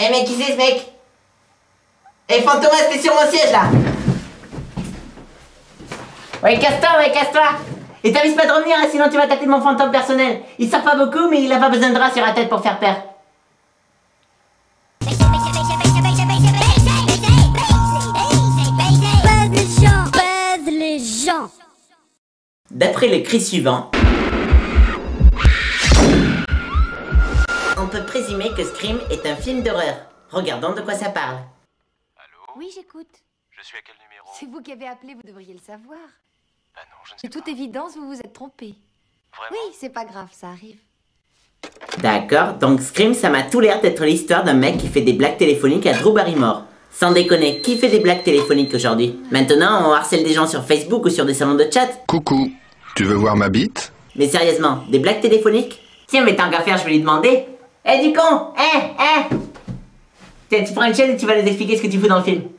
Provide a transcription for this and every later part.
Eh mec, qui c'est ce mec? Eh Fantomas, t'es sur mon siège là! Ouais, casse-toi! Et t'avises pas de revenir, hein, sinon tu vas tâter mon fantôme personnel. Il sort pas beaucoup, mais il a pas besoin de draps sur la tête pour faire peur. Buzz les gens. D'après le cri suivant, on peut présumer que Scream est un film d'horreur. Regardons de quoi ça parle. Allô? Oui, j'écoute. Je suis à quel numéro? C'est vous qui avez appelé, vous devriez le savoir. Bah non, je ne sais De pas. toute évidence, vous vous êtes trompé. Vraiment? Oui, c'est pas grave, ça arrive. D'accord, donc Scream, ça m'a tout l'air d'être l'histoire d'un mec qui fait des blagues téléphoniques à Drew Barrymore. Sans déconner, qui fait des blagues téléphoniques aujourd'hui? Maintenant, on harcèle des gens sur Facebook ou sur des salons de chat. Coucou, tu veux voir ma bite? Mais sérieusement, des blagues téléphoniques? Tiens, mais tant qu'à faire, je vais lui demander. Eh du con! Tiens, tu prends une chaîne et tu vas nous expliquer ce que tu fous dans le film.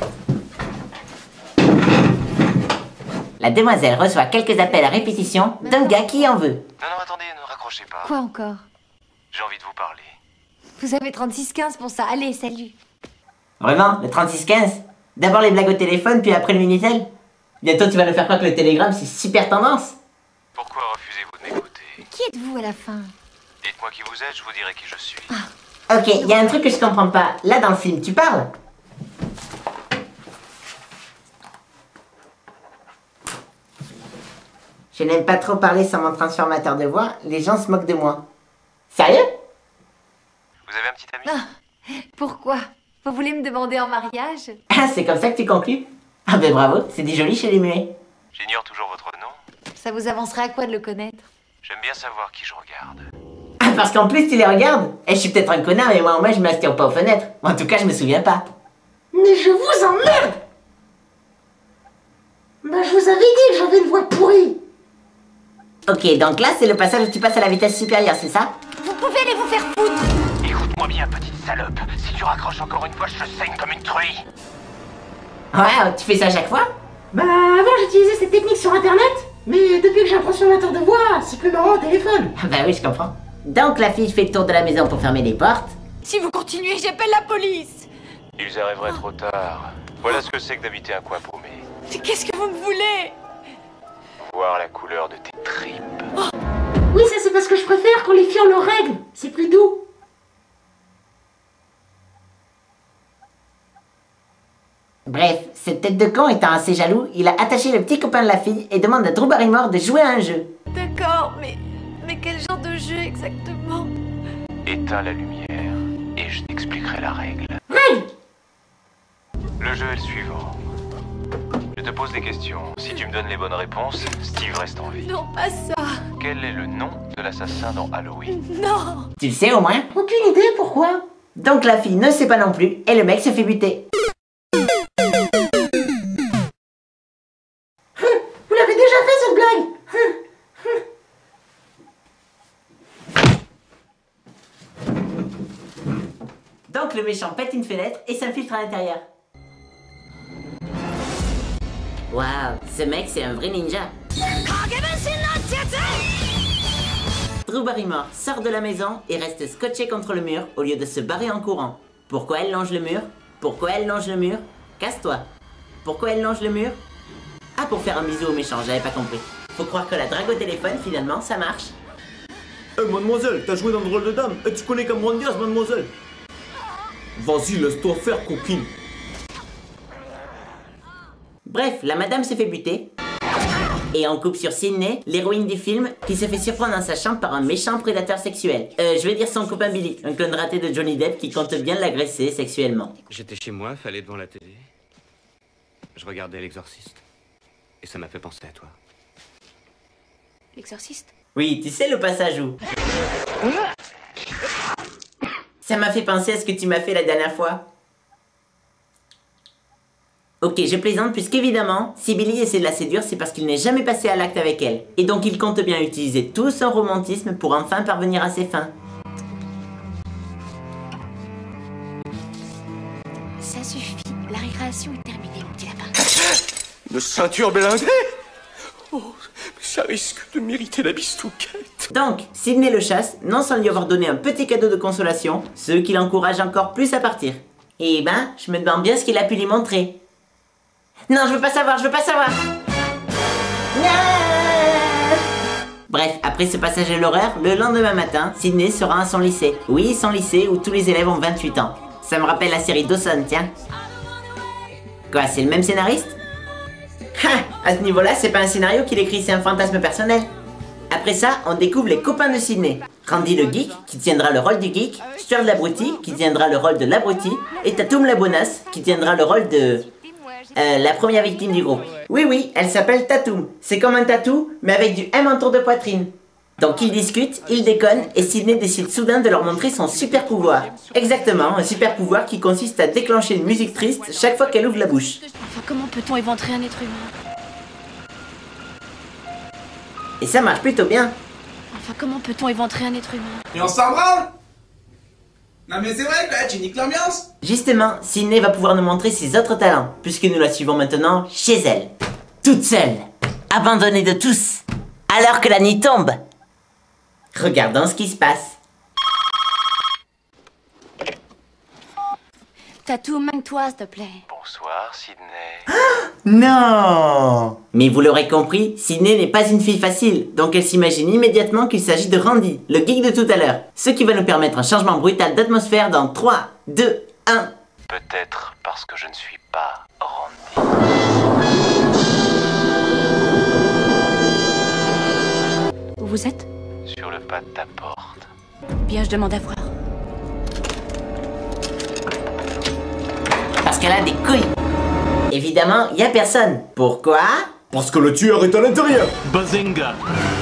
La demoiselle reçoit quelques appels à répétition d'un gars qui en veut. Non, attendez, ne raccrochez pas. Quoi encore? J'ai envie de vous parler. Vous avez 3615 pour ça. Allez, salut. Vraiment? Le 3615? D'abord les blagues au téléphone, puis après le Minitel? Bientôt tu vas nous faire croire que le télégramme c'est super tendance. Pourquoi refusez-vous de m'écouter? Qui êtes-vous à la fin? Dites-moi qui vous êtes, je vous dirai qui je suis. Ok, il y a un truc que je comprends pas. Là dans le film, tu parles? Je n'aime pas trop parler sans mon transformateur de voix, les gens se moquent de moi. Sérieux? Vous avez un petit ami? Ah, pourquoi? Vous voulez me demander en mariage? Ah, c'est comme ça que tu conclus? Ah ben bravo, c'est dit joli chez les muets. J'ignore toujours votre nom. Ça vous avancerait à quoi de le connaître? J'aime bien savoir qui je regarde. Ah, parce qu'en plus tu les regardes? Eh, je suis peut-être un connard, mais moi au moins je m'assure pas aux fenêtres. En tout cas, je me souviens pas. Mais je vous emmerde! Bah je vous avais dit que j'avais une voix pourrie! Ok, donc là c'est le passage où tu passes à la vitesse supérieure, c'est ça? Vous pouvez aller vous faire foutre! Écoute-moi bien, petite salope. Si tu raccroches encore une fois, je te saigne comme une truie. Ouais, tu fais ça à chaque fois? Bah avant j'utilisais cette technique sur internet, mais depuis que j'ai un transformateur de voix, c'est plus marrant au téléphone. Ah bah oui, je comprends. Donc la fille fait le tour de la maison pour fermer les portes. Si vous continuez, j'appelle la police! Ils arriveraient trop tard. Voilà ce que c'est que d'habiter un coin paumé. Mais qu'est-ce que vous me voulez? Voir la couleur de tes tripes. Oui, ça c'est parce que je préfère quand les filles ont leurs règles, c'est plus doux. Bref, cette tête de con étant assez jaloux, il a attaché le petit copain de la fille et demande à Drew Barrymore de jouer à un jeu. D'accord, mais quel genre de jeu exactement? Éteins la lumière et je t'expliquerai la règle. Règle! Le jeu est le suivant. Je te pose des questions. Si tu me donnes les bonnes réponses, Steve reste en vie. Non, pas ça! Quel est le nom de l'assassin dans Halloween? Non! Tu le sais au moins? Aucune idée, pourquoi? Donc la fille ne sait pas non plus et le mec se fait buter. Vous l'avez déjà fait cette blague? Donc le méchant pète une fenêtre et s'infiltre à l'intérieur. Waouh, ce mec c'est un vrai ninja. Drew Barrymore sort de la maison et reste scotché contre le mur au lieu de se barrer en courant. Pourquoi elle longe le mur? Pourquoi elle longe le mur? Casse-toi. Pourquoi elle longe le mur? Ah, pour faire un bisou au méchant, j'avais pas compris. Faut croire que la drague au téléphone, finalement, ça marche. Mademoiselle, t'as joué dans le rôle de dame? Tu connais Cameron Diaz, mademoiselle? Vas-y, laisse-toi faire, coquine. Bref, la madame se fait buter. Et on coupe sur Sydney, l'héroïne du film, qui se fait surprendre dans sa chambre par un méchant prédateur sexuel. Je vais dire son copain Billy, un clone raté de Johnny Depp qui compte bien l'agresser sexuellement. J'étais chez moi, fallait devant la télé. Je regardais l'exorciste. Et ça m'a fait penser à toi. L'exorciste? Oui, tu sais le passage où? Ça m'a fait penser à ce que tu m'as fait la dernière fois. Ok, je plaisante puisqu'évidemment, si Billy essaie de la séduire, c'est parce qu'il n'est jamais passé à l'acte avec elle. Et donc il compte bien utiliser tout son romantisme pour enfin parvenir à ses fins. Ça suffit, la récréation est terminée, mon petit lapin. Une ceinture blindée? Oh, mais ça risque de mériter la bistouquette. Donc, Sidney le chasse, non sans lui avoir donné un petit cadeau de consolation, ce qui l'encourage encore plus à partir. Et ben, je me demande bien ce qu'il a pu lui montrer. Non, je veux pas savoir, je veux pas savoir. Bref, après ce passage à l'horreur, le lendemain matin, Sidney se rend à son lycée. Oui, son lycée où tous les élèves ont 28 ans. Ça me rappelle la série Dawson, tiens. Quoi, c'est le même scénariste? À ce niveau-là, c'est pas un scénario qu'il écrit, c'est un fantasme personnel. Après ça, on découvre les copains de Sidney. Randy le geek, qui tiendra le rôle du geek, Stuart l'abruti, qui tiendra le rôle de l'abruti, et Tatum la bonasse, qui tiendra le rôle de... la première victime du groupe. Oui, elle s'appelle Tatum. C'est comme un tatou, mais avec du M en tour de poitrine. Donc ils discutent, ils déconnent, et Sidney décide soudain de leur montrer son super pouvoir. Exactement, un super pouvoir qui consiste à déclencher une musique triste chaque fois qu'elle ouvre la bouche. Enfin, comment peut-on éventrer un être humain? Et ça marche plutôt bien. Enfin, comment peut-on éventrer un être humain? Et on s'en branle? Non mais c'est vrai quoi, tu niques l'ambiance. Justement, Sidney va pouvoir nous montrer ses autres talents, puisque nous la suivons maintenant chez elle. Toute seule, abandonnée de tous, alors que la nuit tombe. Regardons ce qui se passe. Tatou, manque-toi, s'il te plaît. Bonsoir, Sidney. Non! Mais vous l'aurez compris, Sidney n'est pas une fille facile, donc elle s'imagine immédiatement qu'il s'agit de Randy, le geek de tout à l'heure. Ce qui va nous permettre un changement brutal d'atmosphère dans 3, 2, 1... Peut-être parce que je ne suis pas Randy. Où vous êtes? Sur le pas de ta porte. Bien, je demande à voir. Parce qu'elle a des couilles. Évidemment, y a personne. Pourquoi? Parce que le tueur est à l'intérieur. Bazinga.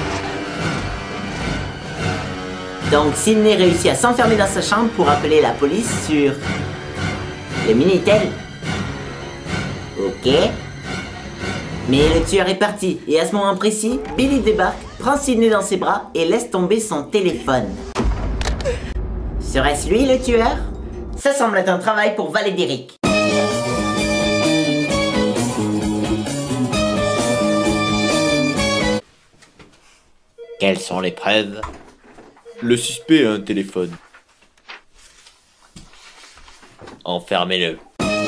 Donc Sidney réussit à s'enfermer dans sa chambre pour appeler la police sur... le Minitel. Ok. Mais le tueur est parti, et à ce moment précis, Billy débarque, prend Sidney dans ses bras et laisse tomber son téléphone. Serait-ce lui le tueur? Ça semble être un travail pour Valédéric. Quelles sont les preuves? Le suspect a un téléphone. Enfermez-le.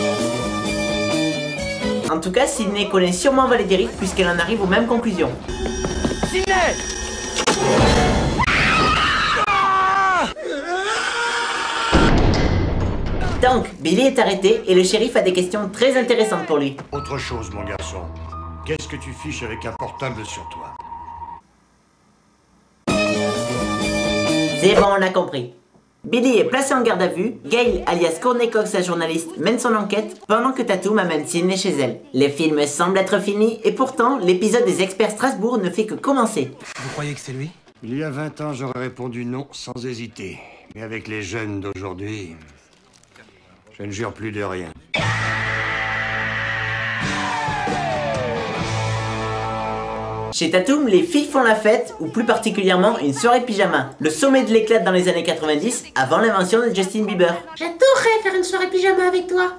En tout cas, Sidney connaît sûrement Valédéric puisqu'elle en arrive aux mêmes conclusions. Sidney! Donc, Billy est arrêté et le shérif a des questions très intéressantes pour lui. Autre chose, mon garçon. Qu'est-ce que tu fiches avec un portable sur toi? C'est bon, on a compris. Billy est placé en garde à vue, Gail, alias Courtney Cox, la journaliste, mène son enquête, pendant que Tatum amène Sidney chez elle. Le film semble être fini, et pourtant, l'épisode des experts Strasbourg ne fait que commencer. Vous croyez que c'est lui? Il y a 20 ans, j'aurais répondu non sans hésiter. Mais avec les jeunes d'aujourd'hui, je ne jure plus de rien. Chez Tatum, les filles font la fête, ou plus particulièrement une soirée pyjama. Le sommet de l'éclat dans les années 90, avant l'invention de Justin Bieber. J'adorerais faire une soirée pyjama avec toi.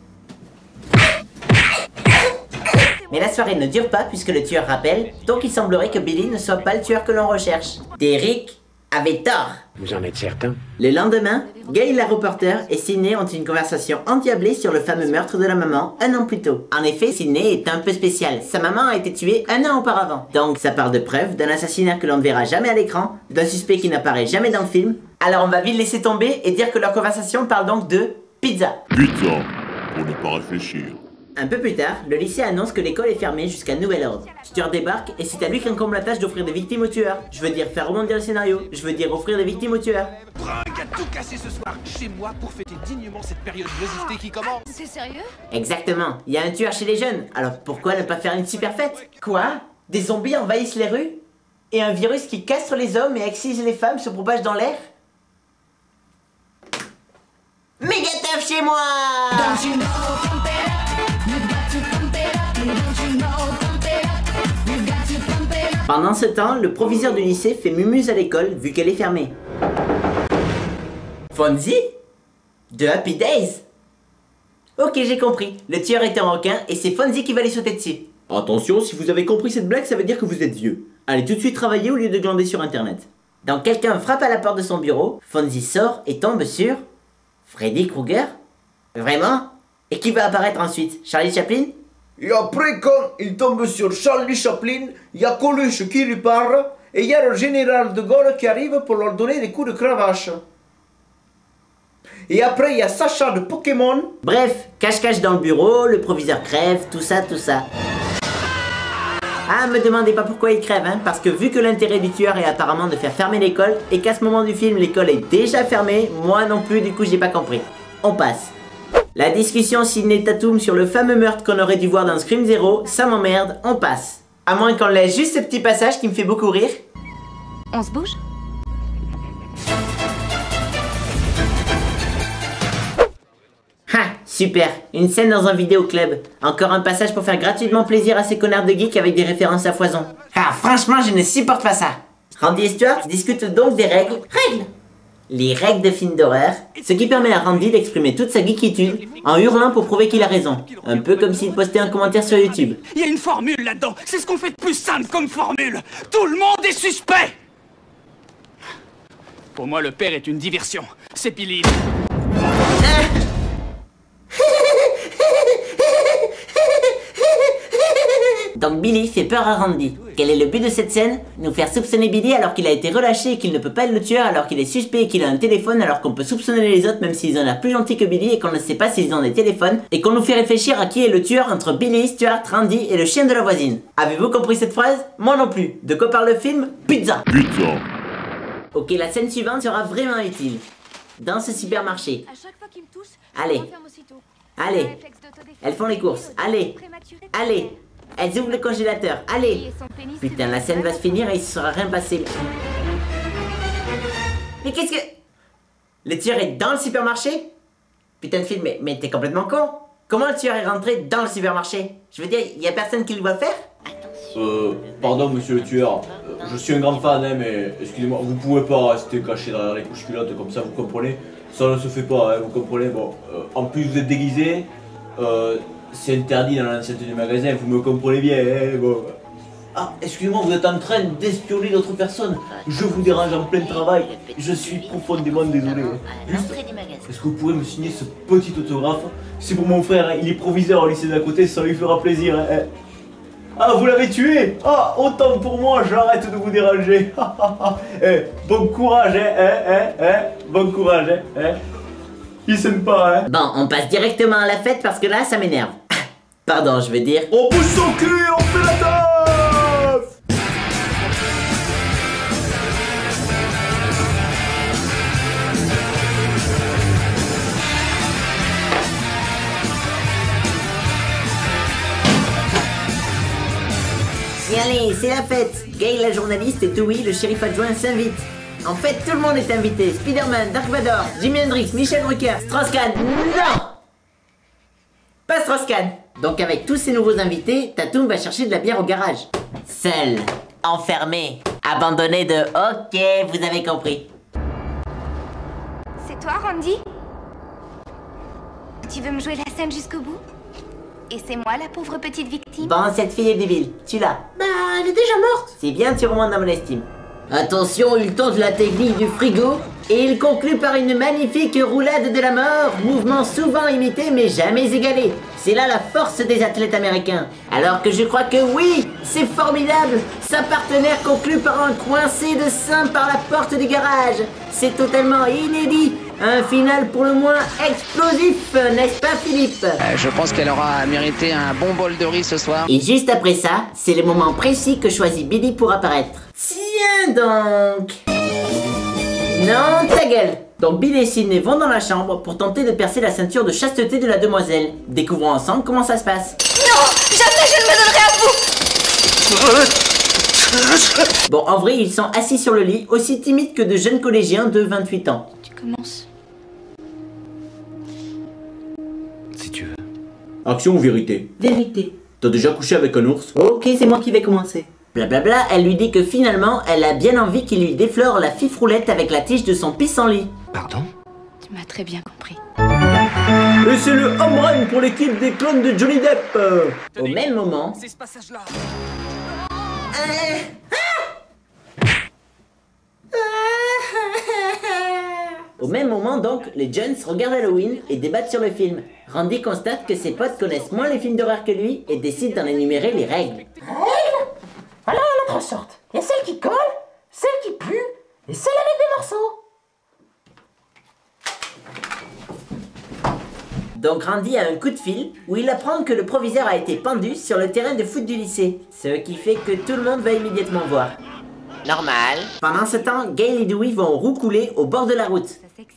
Mais la soirée ne dure pas puisque le tueur rappelle, donc il semblerait que Billy ne soit pas le tueur que l'on recherche. Derrick avait tort. Vous en êtes certain? Le lendemain, Gail la reporter et Sidney ont une conversation endiablée sur le fameux meurtre de la maman un an plus tôt. En effet, Sidney est un peu spécial. Sa maman a été tuée un an auparavant. Donc ça part de preuves, d'un assassinat que l'on ne verra jamais à l'écran, d'un suspect qui n'apparaît jamais dans le film. Alors on va vite laisser tomber et dire que leur conversation parle donc de pizza. Pizza, pour ne pas réfléchir. Un peu plus tard, le lycée annonce que l'école est fermée jusqu'à nouvel ordre. Stuart débarque et c'est à lui qu'incombe la tâche d'offrir des victimes aux tueurs. Je veux dire faire rebondir le scénario, je veux dire offrir des victimes aux tueurs. Bringue a tout cassé ce soir chez moi pour fêter dignement cette période d'osité qui commence. C'est sérieux? Exactement, il y a un tueur chez les jeunes, alors pourquoi ne pas faire une super fête? Quoi? Des zombies envahissent les rues? Et un virus qui castre les hommes et excise les femmes se propage dans l'air? Méga teuf chez moi! Pendant ce temps, le proviseur du lycée fait mumuse à l'école vu qu'elle est fermée. Fonzie? De Happy Days? Ok, j'ai compris. Le tueur est un requin et c'est Fonzie qui va les sauter dessus. Attention, si vous avez compris cette blague, ça veut dire que vous êtes vieux. Allez tout de suite travailler au lieu de glander sur internet. Donc quelqu'un frappe à la porte de son bureau, Fonzie sort et tombe sur... Freddy Krueger? Vraiment? Et qui va apparaître ensuite? Charlie Chaplin? Et après, quand il tombe sur Charlie Chaplin, il y a Coluche qui lui parle, et il y a le général de Gaulle qui arrive pour leur donner des coups de cravache. Et après, il y a Sacha de Pokémon. Bref, cache-cache dans le bureau, le proviseur crève, tout ça, tout ça. Ah, me demandez pas pourquoi il crève, hein, parce que vu que l'intérêt du tueur est apparemment de faire fermer l'école, et qu'à ce moment du film, l'école est déjà fermée, moi non plus, du coup, j'ai pas compris. On passe. La discussion Sidney Tatum sur le fameux meurtre qu'on aurait dû voir dans Scream 0, ça m'emmerde, on passe. À moins qu'on laisse juste ce petit passage qui me fait beaucoup rire. On se bouge? Ha, super, une scène dans un vidéoclub. Encore un passage pour faire gratuitement plaisir à ces connards de geeks avec des références à foison. Ah, franchement, je ne supporte pas ça. Randy et Stuart discutent donc des règles. Les règles de film d'horreur, ce qui permet à Randy d'exprimer toute sa geekitude en hurlant pour prouver qu'il a raison. Un peu comme s'il postait un commentaire sur YouTube. Il y a une formule là-dedans. C'est ce qu'on fait de plus simple comme formule. Tout le monde est suspect. Pour moi, le père est une diversion. C'est Billy. Donc Billy fait peur à Randy. Quel est le but de cette scène? Nous faire soupçonner Billy alors qu'il a été relâché et qu'il ne peut pas être le tueur, alors qu'il est suspect et qu'il a un téléphone, alors qu'on peut soupçonner les autres même s'ils ont l'air plus gentils que Billy et qu'on ne sait pas s'ils ont des téléphones, et qu'on nous fait réfléchir à qui est le tueur entre Billy, Stuart, Randy et le chien de la voisine. Avez-vous compris cette phrase? Moi non plus. De quoi parle le film? Pizza. Pizza. Ok, la scène suivante sera vraiment utile. Dans ce supermarché. Allez. Allez. Elles font les courses. Allez. Allez. Elles ouvrent le congélateur. Allez. Putain, la scène va se finir et il se sera rien passé. Mais qu'est-ce que... Le tueur est dans le supermarché? Putain de film, mais t'es complètement con. Comment le tueur est rentré dans le supermarché? Je veux dire, y a personne qui le voit faire? Pardon monsieur le tueur, je suis un grand fan, hein, mais excusez-moi, vous pouvez pas rester caché derrière les couches culottes comme ça, vous comprenez? Ça ne se fait pas, hein, vous comprenez? Bon, en plus vous êtes déguisé, c'est interdit dans l'enceinte du magasin, vous me comprenez bien, hein, bon. Ah, excusez-moi, vous êtes en train d'espionner d'autres personnes. Je vous dérange en plein travail. Je suis profondément désolé. Juste, est-ce que vous pourrez me signer ce petit autographe? C'est pour mon frère, hein, il est proviseur au lycée d'à côté, ça lui fera plaisir. Hein. Ah, vous l'avez tué? Ah, autant pour moi, j'arrête de vous déranger. Bon courage, bon courage, Il est sympa, hein. Bon, on passe directement à la fête parce que là, ça m'énerve. Pardon, je veux dire... On pousse son cul et on fait la taf! Et allez, c'est la fête. Gail la journaliste et Dewey le shérif adjoint s'invitent. En fait, tout le monde est invité. Spider-Man, Dark Vador, Jimi Hendrix, Michel Drucker, Strauss-Kahn. Non! Pas Strauss-Kahn. Donc avec tous ces nouveaux invités, Tatum va chercher de la bière au garage. Seul, enfermé, abandonné de... Ok, vous avez compris. C'est toi, Randy? Tu veux me jouer la scène jusqu'au bout? Et c'est moi la pauvre petite victime? Bon, cette fille est débile. Tu l'as. Bah, elle est déjà morte. C'est bien, tu remontes dans mon estime. Attention, il tente la technique du frigo et il conclut par une magnifique roulade de la mort, mouvement souvent imité mais jamais égalé. C'est là la force des athlètes américains. Alors que je crois que oui, c'est formidable. Sa partenaire conclut par un coincé de sein par la porte du garage. C'est totalement inédit. Un final pour le moins explosif, n'est-ce pas Philippe? Je pense qu'elle aura mérité un bon bol de riz ce soir. Et juste après ça, c'est le moment précis que choisit Billy pour apparaître. Tiens donc! Non, ta gueule! Donc Billy et Sidney vont dans la chambre pour tenter de percer la ceinture de chasteté de la demoiselle. Découvrons ensemble comment ça se passe. Non! Jamais je ne me donnerai à vous! Bon, en vrai, ils sont assis sur le lit, aussi timides que de jeunes collégiens de 28 ans. Tu commences. Si tu veux. Action ou vérité? Vérité. T'as déjà couché avec un ours? Ok, c'est moi qui vais commencer. Blablabla, elle lui dit que finalement, elle a bien envie qu'il lui déflore la fifroulette avec la tige de son pissenlit. Pardon? Tu m'as très bien compris. Et c'est le home run pour l'équipe des clones de Johnny Depp. Au même moment... C'est ce passage-là. Au même moment donc, les Jones regardent Halloween et débattent sur le film. Randy constate que ses potes connaissent moins les films d'horreur que lui et décide d'en énumérer les règles. Règles? Voilà les 3 sortes. Il y a celles qui collent, celles qui puent et celles avec des morceaux. Donc Randy a un coup de fil où il apprend que le proviseur a été pendu sur le terrain de foot du lycée. Ce qui fait que tout le monde va immédiatement voir. Normal. Pendant ce temps, Gail et Dewey vont roucouler au bord de la route.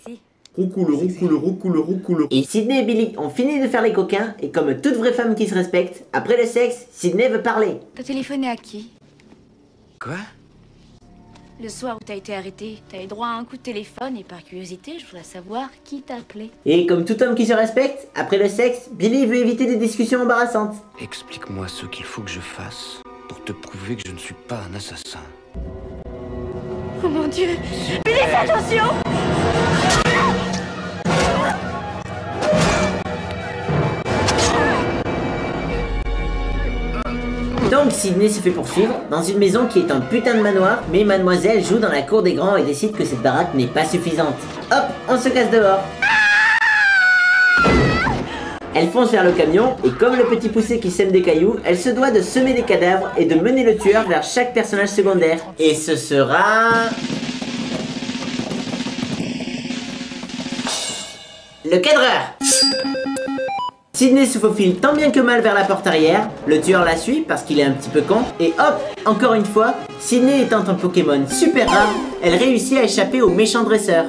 Roucoule. Et Sidney et Billy ont fini de faire les coquins et comme toute vraie femme qui se respecte, après le sexe, Sidney veut parler. T'as téléphoné à qui? Quoi? Le soir où t'as été arrêté, t'avais droit à un coup de téléphone et par curiosité, je voudrais savoir qui t'a appelé. Et comme tout homme qui se respecte, après le sexe, Billy veut éviter des discussions embarrassantes. Explique-moi ce qu'il faut que je fasse pour te prouver que je ne suis pas un assassin. Oh mon Dieu! Billy, fais attention! Donc Sidney se fait poursuivre dans une maison qui est un putain de manoir, mais mademoiselle joue dans la cour des grands et décide que cette baraque n'est pas suffisante. Hop, on se casse dehors. Elle fonce vers le camion et comme le petit poussé qui sème des cailloux, elle se doit de semer des cadavres et de mener le tueur vers chaque personnage secondaire. Et ce sera... le cadreur. Sidney se faufile tant bien que mal vers la porte arrière, le tueur la suit parce qu'il est un petit peu con, et hop, encore une fois, Sidney étant un Pokémon super rare, elle réussit à échapper au méchant dresseur.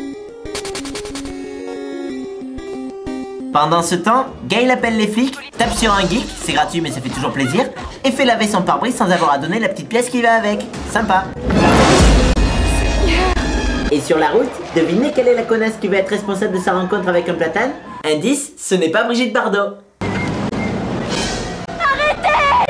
Pendant ce temps, Gail appelle les flics, tape sur un geek, c'est gratuit mais ça fait toujours plaisir, et fait laver son pare-brise sans avoir à donner la petite pièce qui va avec. Sympa. Et sur la route, devinez quelle est la connasse qui va être responsable de sa rencontre avec un platane? Indice, ce n'est pas Brigitte Bardot. Arrêtez!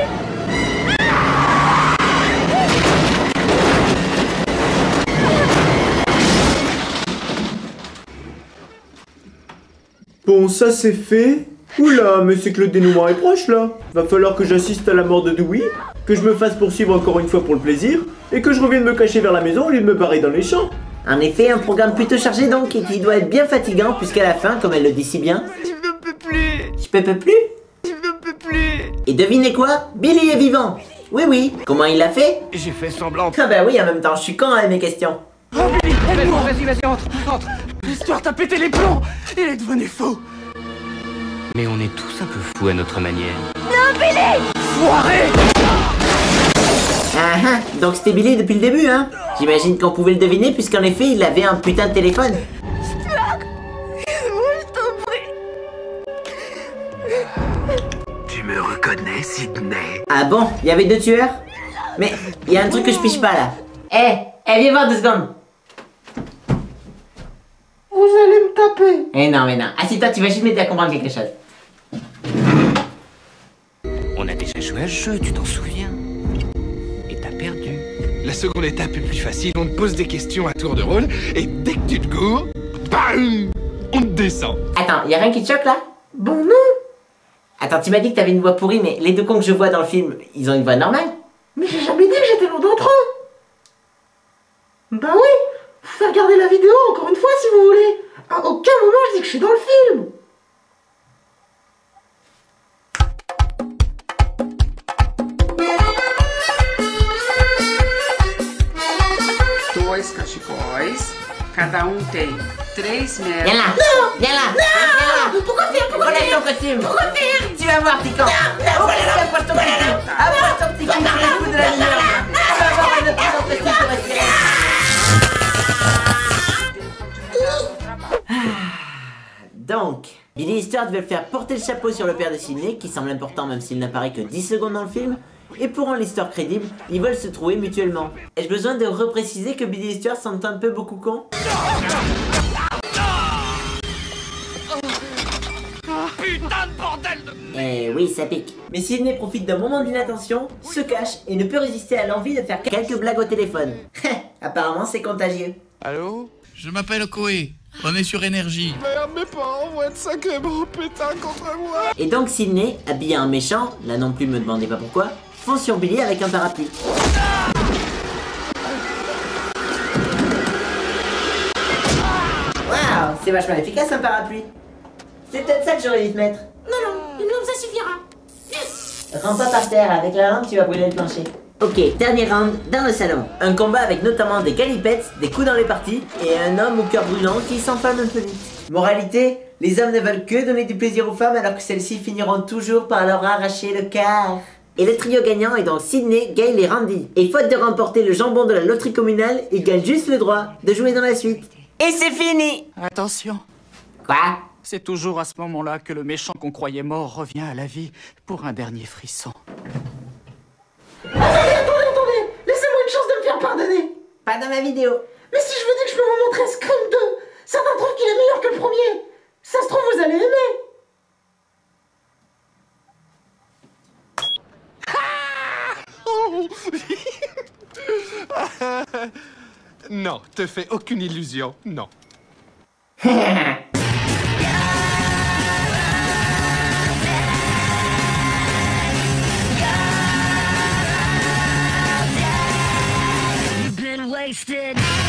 Bon, ça c'est fait. Oula, mais c'est que le dénouement est proche là. Va falloir que j'assiste à la mort de Dewey, que je me fasse poursuivre encore une fois pour le plaisir, et que je revienne me cacher vers la maison au lieu de me barrer dans les champs. En effet, un programme plutôt chargé donc, et qui doit être bien fatigant, puisqu'à la fin, comme elle le dit si bien... Je ne peux plus! Tu peux plus? Je ne peux plus! Et devinez quoi? Billy est vivant! Oui, oui. Comment il l'a fait? J'ai fait semblant. Ah bah oui, en même temps, je suis con avec mes questions. Oh Billy, aide-moi! Vas-y, entre! L'histoire t'a pété les plombs! Il est devenu fou! Mais on est tous un peu fous à notre manière. Non, Billy! Foiré! Ah, donc c'était Billy depuis le début, hein? J'imagine qu'on pouvait le deviner, puisqu'en effet, il avait un putain de téléphone. Stuart! Je t'en prie! Tu me reconnais, Sidney? Ah bon? Il y avait 2 tueurs? Mais, il y a un truc que je piche pas, là. Viens voir 2 secondes. Vous allez me taper. Eh non, mais non. Assis-toi, tu vas juste m'aider à comprendre quelque chose. On a déjà joué à ce jeu, tu t'en souviens? Et t'as perdu. La seconde étape est plus facile, on te pose des questions à tour de rôle, et dès que tu te gourres, bam, on te descend. Attends, y'a rien qui te choque là? Bon non. Attends, tu m'as dit que t'avais une voix pourrie, mais les 2 cons que je vois dans le film, ils ont une voix normale? Mais j'ai jamais dit que j'étais l'un d'entre eux. Bah oui, faut faire regarder la vidéo encore une fois si vous voulez. À aucun moment je dis que je suis dans le film. Dois cachecóis, cada tem 3 metros. Viens là! Non! Viens là! Non! Pourquoi faire? Pourquoi Relève faire? ton costume! Pourquoi faire? Tu vas voir, Piquant! Non! Approche ton petit cul! Approche ton petit cul, tu vas foutre de la lumière! Tu vas voir un autre costume pour respirer! Donc, Billy et Stuart veulent faire porter le chapeau sur le père de Sidney, qui semble important même s'il n'apparaît que 10 secondes dans le film, et pour rendre l'histoire crédible, ils veulent se trouver mutuellement. Ai-je besoin de repréciser que Billy et Stuart sont un peu beaucoup cons? Putain de bordel de... Eh oui, ça pique. Mais Sidney profite d'un moment d'inattention, se cache et ne peut résister à l'envie de faire quelques blagues au téléphone. Apparemment, c'est contagieux. Allô? Je m'appelle Koé. On est sur énergie. Merde, mes parents vont être sacrément pétins contre moi. Et donc Sidney, habillé en méchant, là non plus me demandez pas pourquoi, fonce sur Billy avec un parapluie. C'est vachement efficace un parapluie. C'est peut-être ça que j'aurais dû te mettre. Non, une lampe ça suffira. Yes. Rampe pas par terre, avec la lampe tu vas brûler le plancher. Ok, dernier round dans le salon. Un combat avec notamment des galipettes, des coups dans les parties et un homme au cœur brûlant qui s'enflamme un peu vite. Moralité, les hommes ne veulent que donner du plaisir aux femmes alors que celles-ci finiront toujours par leur arracher le cœur. Et le trio gagnant est donc Sydney, Gail et Randy. Et faute de remporter le jambon de la loterie communale, ils gagnent juste le droit de jouer dans la suite. Et c'est fini. Attention. Quoi? C'est toujours à ce moment-là que le méchant qu'on croyait mort revient à la vie pour un dernier frisson. Attendez, laissez-moi une chance de me faire pardonner. Pas dans ma vidéo. Mais si je vous dis que je peux vous montrer Scream 2, certains trouvent qu'il est meilleur que le premier. Ça se trouve, vous allez aimer. Non, te fais aucune illusion, non. You've been wasted.